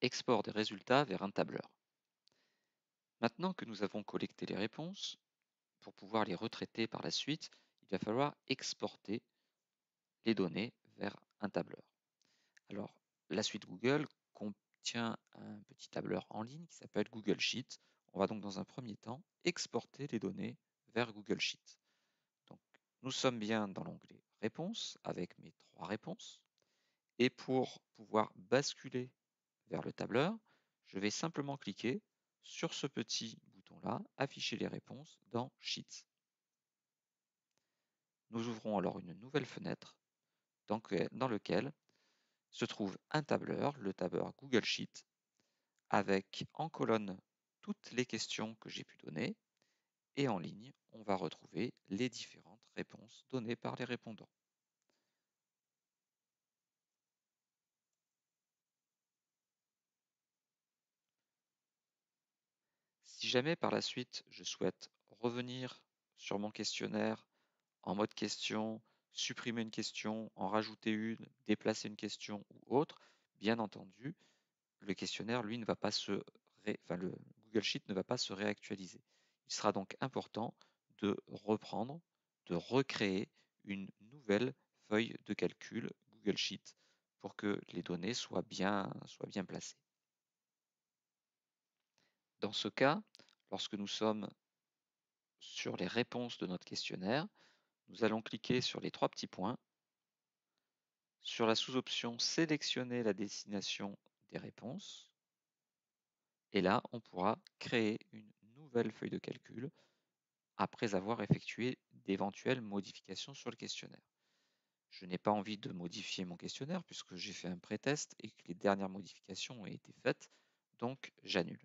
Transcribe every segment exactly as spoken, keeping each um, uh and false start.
export des résultats vers un tableur. Maintenant que nous avons collecté les réponses, pour pouvoir les retraiter par la suite, il va falloir exporter les données vers un tableur. Alors, la suite Google contient un petit tableur en ligne qui s'appelle Google Sheet. On va donc dans un premier temps exporter les données vers Google Sheet. Donc, nous sommes bien dans l'onglet Réponses avec mes trois réponses. Et pour pouvoir basculer vers le tableur, je vais simplement cliquer sur ce petit bouton-là, afficher les réponses dans Sheets. Nous ouvrons alors une nouvelle fenêtre dans, dans laquelle se trouve un tableur, le tableur Google Sheet, avec en colonne toutes les questions que j'ai pu donner et en ligne, on va retrouver les différentes réponses données par les répondants. Si jamais par la suite je souhaite revenir sur mon questionnaire en mode question, supprimer une question, en rajouter une, déplacer une question ou autre, bien entendu, le questionnaire, lui, ne va pas se ré... enfin, le Google Sheet ne va pas se réactualiser. Il sera donc important de reprendre, de recréer une nouvelle feuille de calcul Google Sheet pour que les données soient bien, soient bien placées. Dans ce cas, lorsque nous sommes sur les réponses de notre questionnaire, nous allons cliquer sur les trois petits points. Sur la sous-option sélectionner la destination des réponses. Et là, on pourra créer une nouvelle feuille de calcul après avoir effectué d'éventuelles modifications sur le questionnaire. Je n'ai pas envie de modifier mon questionnaire puisque j'ai fait un pré-test et que les dernières modifications ont été faites, donc j'annule.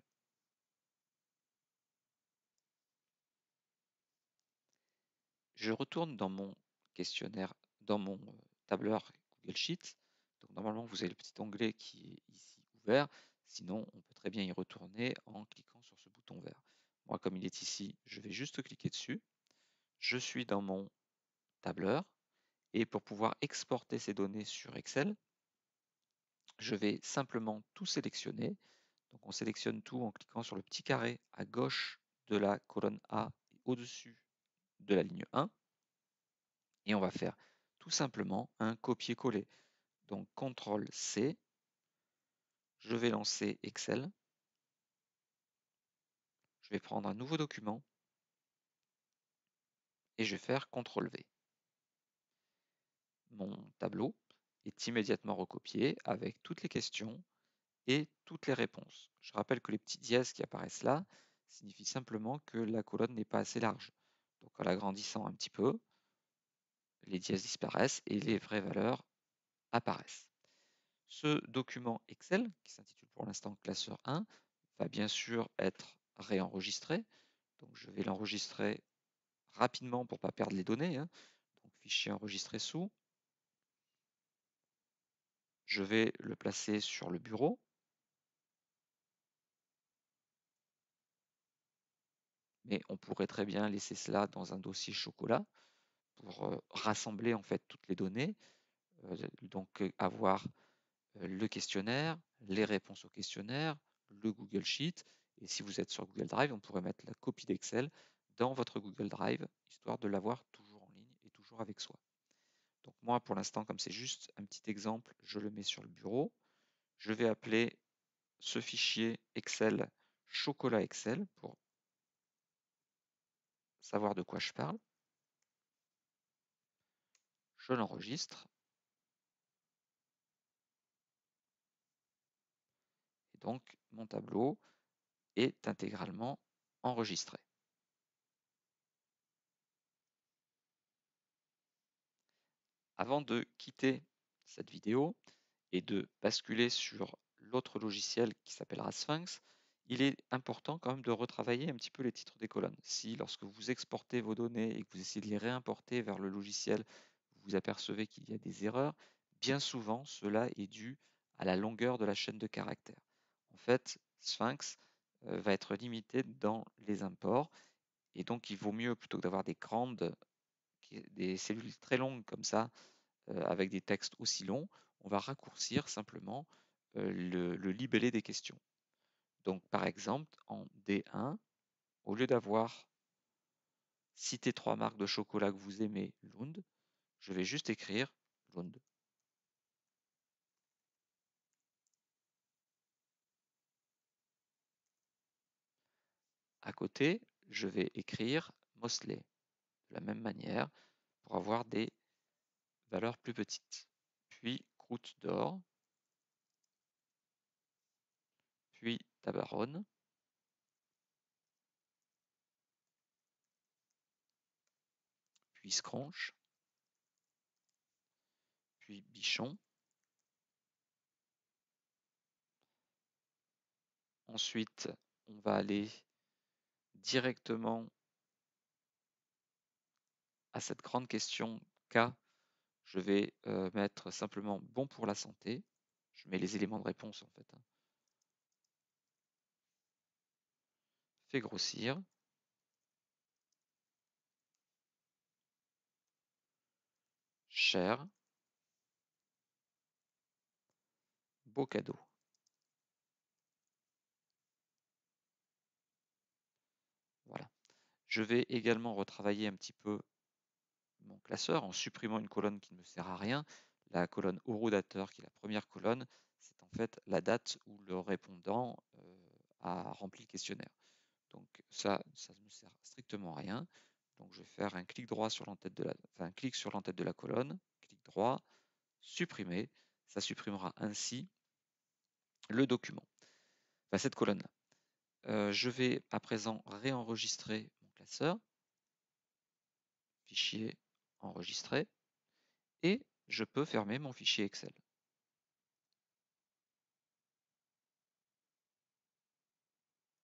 Je retourne dans mon questionnaire, dans mon tableur Google Sheet. Donc normalement, vous avez le petit onglet qui est ici ouvert. Sinon, on peut très bien y retourner en cliquant sur ce bouton vert. Moi, comme il est ici, je vais juste cliquer dessus. Je suis dans mon tableur. Et pour pouvoir exporter ces données sur Excel, je vais simplement tout sélectionner. Donc on sélectionne tout en cliquant sur le petit carré à gauche de la colonne A au-dessus de la ligne un. Et on va faire tout simplement un copier-coller. Donc contrôle C, je vais lancer Excel, je vais prendre un nouveau document et je vais faire contrôle V. Mon tableau est immédiatement recopié avec toutes les questions et toutes les réponses. Je rappelle que les petits dièses qui apparaissent là signifient simplement que la colonne n'est pas assez large. Donc en l'agrandissant un petit peu, les dièses disparaissent et les vraies valeurs apparaissent. Ce document Excel, qui s'intitule pour l'instant classeur un, va bien sûr être réenregistré. Donc je vais l'enregistrer rapidement pour ne pas perdre les données. Hein. Donc fichier enregistré sous. Je vais le placer sur le bureau. Mais on pourrait très bien laisser cela dans un dossier chocolat pour euh, rassembler en fait toutes les données. Euh, donc euh, avoir euh, le questionnaire, les réponses au questionnaire, le Google Sheet. Et si vous êtes sur Google Drive, on pourrait mettre la copie d'Excel dans votre Google Drive, histoire de l'avoir toujours en ligne et toujours avec soi. Donc moi, pour l'instant, comme c'est juste un petit exemple, je le mets sur le bureau. Je vais appeler ce fichier Excel Chocolat Excel pour savoir de quoi je parle. Je l'enregistre. Et donc, mon tableau est intégralement enregistré. Avant de quitter cette vidéo et de basculer sur l'autre logiciel qui s'appellera Sphinx, il est important quand même de retravailler un petit peu les titres des colonnes. Si lorsque vous exportez vos données et que vous essayez de les réimporter vers le logiciel, vous vous apercevez qu'il y a des erreurs, bien souvent cela est dû à la longueur de la chaîne de caractères. En fait, Sphinx euh, va être limité dans les imports et donc il vaut mieux, plutôt que d'avoir des grandes, des cellules très longues comme ça, euh, avec des textes aussi longs, on va raccourcir simplement euh, le, le libellé des questions. Donc par exemple, en D un, au lieu d'avoir cité trois marques de chocolat que vous aimez, Lund, je vais juste écrire Lund. À côté, je vais écrire Mosley de la même manière pour avoir des valeurs plus petites. Puis Croûte d'Or, puis Tabaronne, puis Scronche, puis Bichon. Ensuite, on va aller directement à cette grande question K. Je vais euh, mettre simplement bon pour la santé. Je mets les éléments de réponse en fait. Hein. Fait grossir. Cher. Beau cadeau. Voilà. Je vais également retravailler un petit peu mon classeur en supprimant une colonne qui ne me sert à rien. La colonne horodateur, qui est la première colonne, c'est en fait la date où le répondant euh, a rempli le questionnaire. Donc ça, ça ne me sert strictement à rien. Donc je vais faire un clic droit sur l'entête de la, enfin, un clic sur l'entête de la colonne, clic droit, supprimer. Ça supprimera ainsi le document, enfin cette colonne-là. Euh, je vais à présent réenregistrer mon classeur, fichier enregistré, et je peux fermer mon fichier Excel.